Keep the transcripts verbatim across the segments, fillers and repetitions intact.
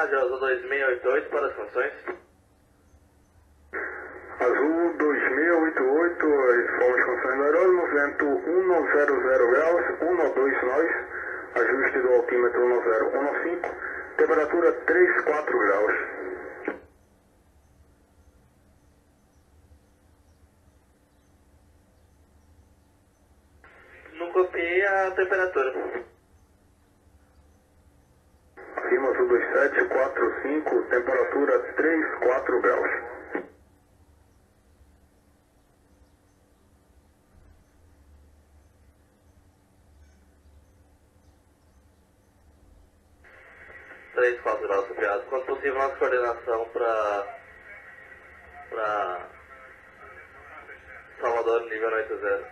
Rádio Azul dois seis oito oito para as condições. Azul dois seis oito oito, informa as condições do aeródromo, vento um não zero zero graus, um não dois nós, ajuste do altímetro um não zero um não cinco, temperatura três quatro graus. Não copiei a temperatura. Afirma Azul dois sete quatro cinco, temperatura três quatro graus. três, quatro graus copiado. Quando possível, nossa coordenação para para Salvador, nível oito zero.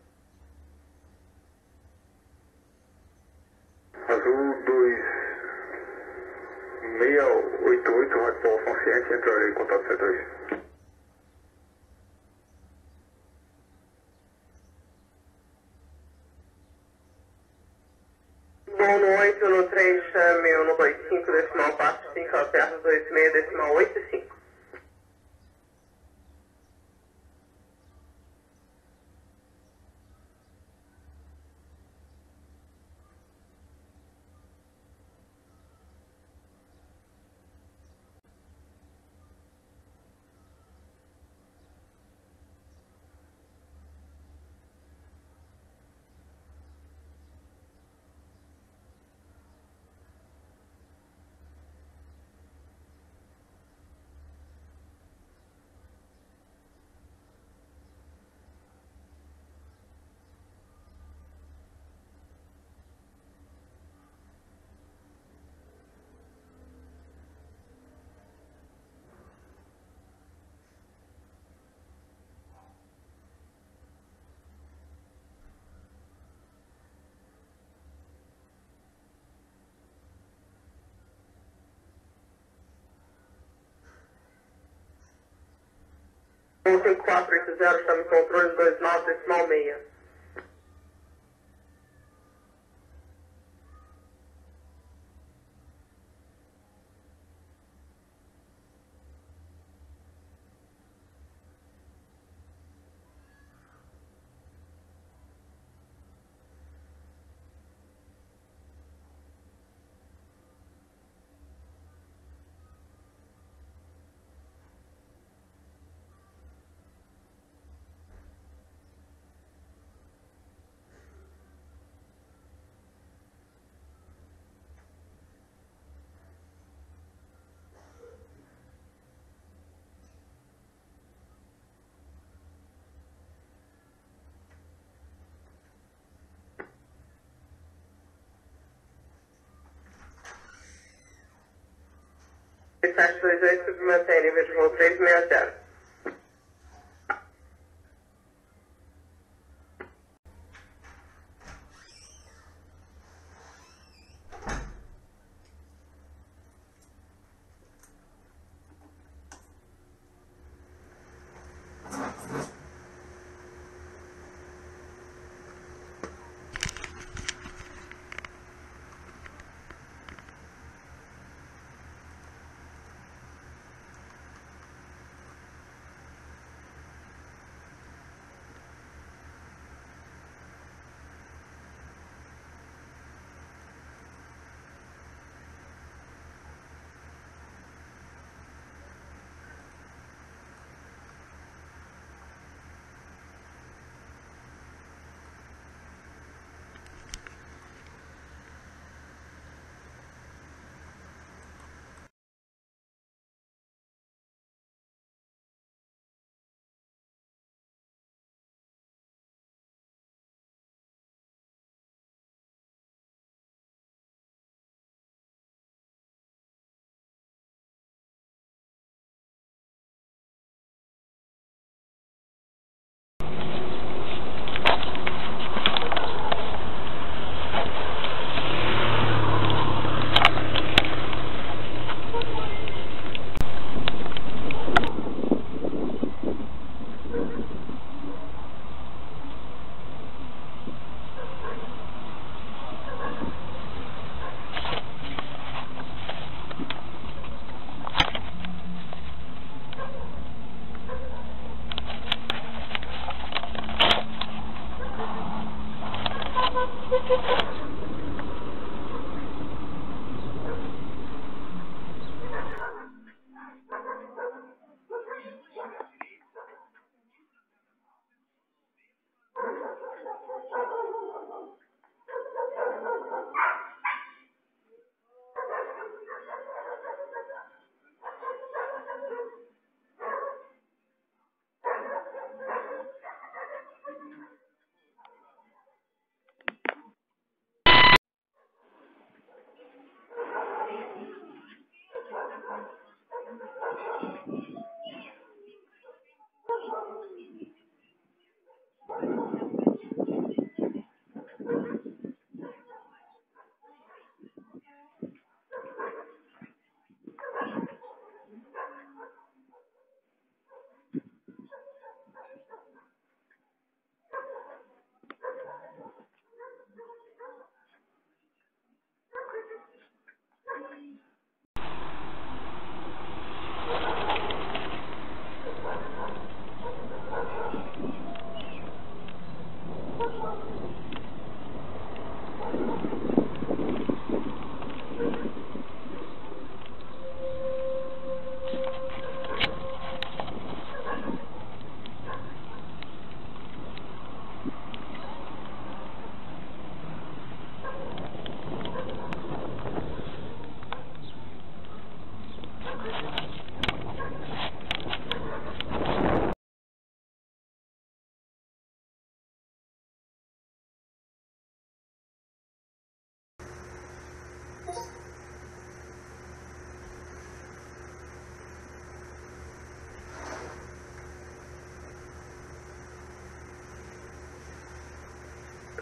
Azul dois seis oito oito, Rádio Paulo Consciente, entrarei em contato C três. Voo no oito, no três, chame o no dois cinco, decimal quatro cinco, alterno dois seis, decimal oito cinco. um cinco quatro oito zero, chame controle dois nove, decimal seis. sete dois oito, submantém nível de voo três seis zero.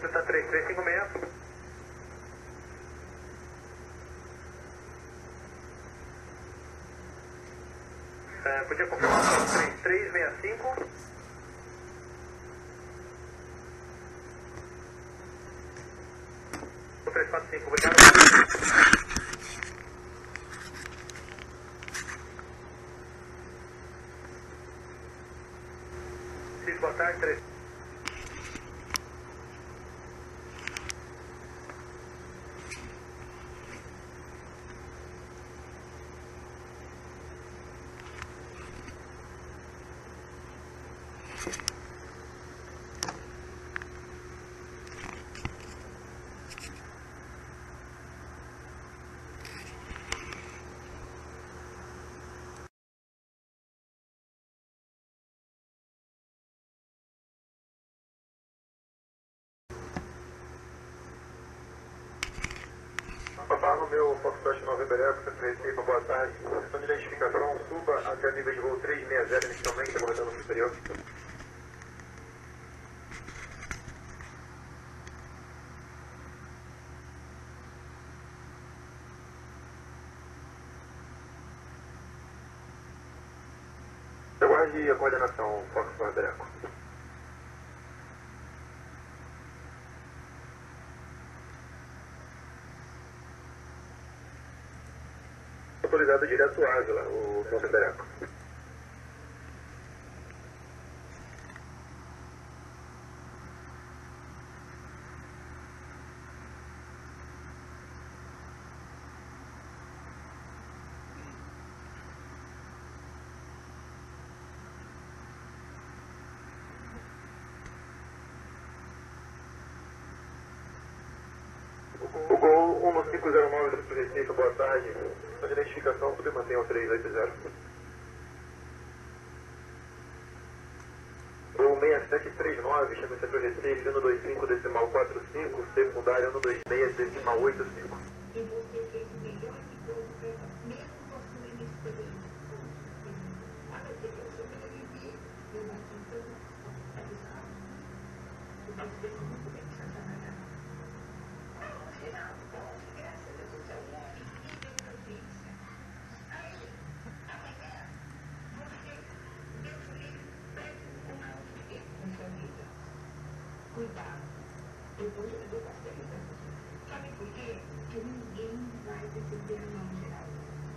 Delta três três cinco seis. É, podia confirmar o três três seis cinco. três quatro cinco, obrigado. Cis, boa tarde, três. Papai, no meu Foxtrot November Eco, três seis, boa tarde. Questão de identificação, suba até nível de voo três seis zero inicialmente, aguardando no superior. Aguarde a coordenação, Fox November Eco. Autorizado direto Águila, o November Eco. O Gol um cinco zero nove do Recife, boa tarde. A identificação, tudo mantém o três oito zero. Gol seis sete três nove, chama setor Recife, um dois cinco decimal quatro cinco, secundário um dois seis decimal oito cinco. E você fez o melhor de todos, mesmo possuindo experiência. Olha que eu sobrevivi, eu bati tudo, avisado. Mas fez muito bem essa trabalhada. No final, graças a Deus, é uma incrível notícia. Aí, amanhã, você, Deus livre, pede uma outra vez com sua vida. Cuidado, depois eu dou bastante pra você. Sabe por quê? Que ninguém vai receber a mão geral.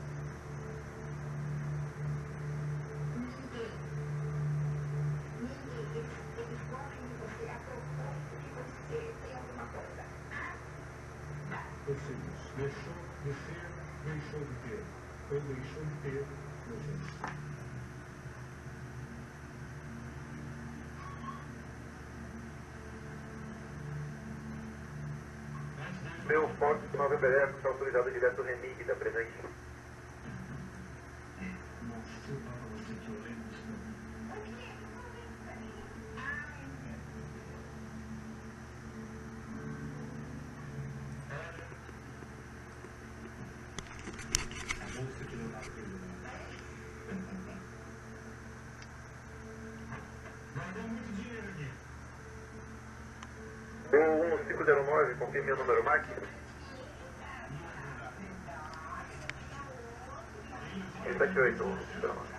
Ninguém. Ninguém. Eles, eles gostam de você a propósito de você tem alguma coisa. Ah? Ou seja, deixou de ser, deixou de ter. Ou deixou de ter, deixou de ser. Meu Fox November Eco está autorizado direto Remig da presente. Mostrou para você que eu lembro de tudo. A bolsa que não estava perdendo. Guardou muito dinheiro aqui. Gol um cinco zero nove, confirme o número M A C. sete oito,